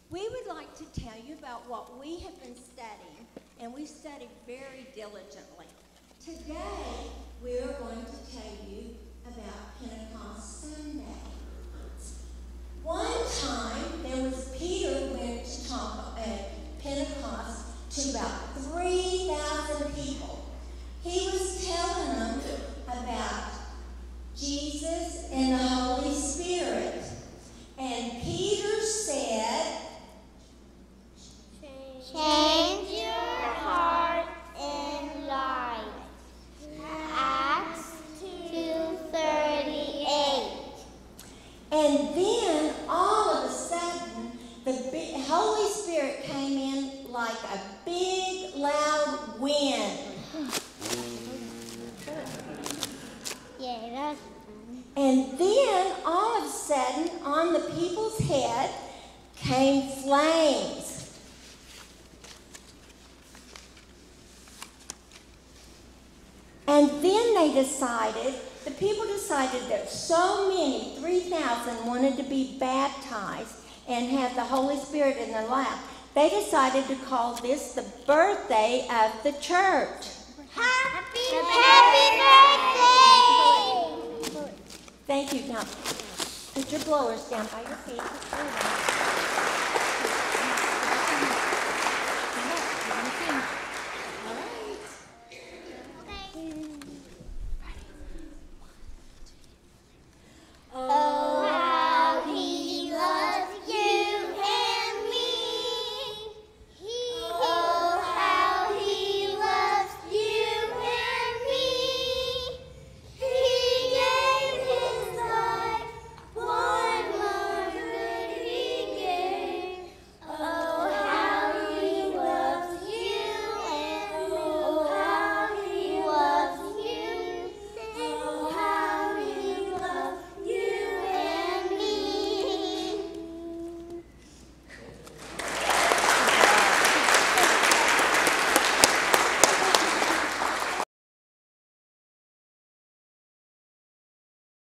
We would like to tell you about what we have been studying, and we studied very diligently. Today, we are going to tell you about Pentecost Sunday. One time, there was Peter went to talk at Pentecost to about 3,000 people. He was telling them about Jesus and the Holy Spirit. And Peter said, change your heart and life. Acts 2:38. And then all of a sudden, the Holy Spirit came in like a big, loud wind. Yeah, that's funny. And then all of a sudden, on the people's head came flames. And then the people decided that so many, 3,000, wanted to be baptized and have the Holy Spirit in their life. They decided to call this the birthday of the church. Happy birthday! Thank you. Now, put your blowers down by your feet.